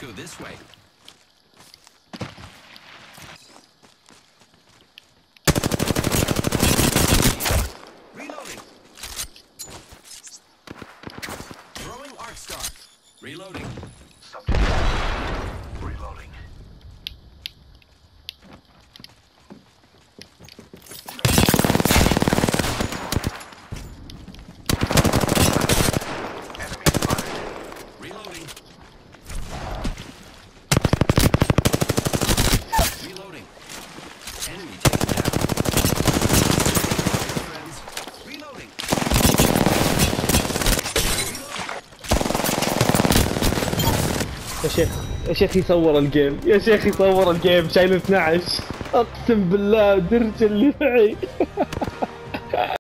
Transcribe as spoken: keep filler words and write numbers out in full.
go this way. Reloading. Throwing Arc Star. Reloading. Subject. Reloading. Enemy spotted. Reloading. Reloading. Enemy taken down. Friends. Reloading. يا شيخ يا شيخ يصور الجيم، يا شيخ يصور الجيم شايل اثنعش، اقسم بالله درج اللي معي.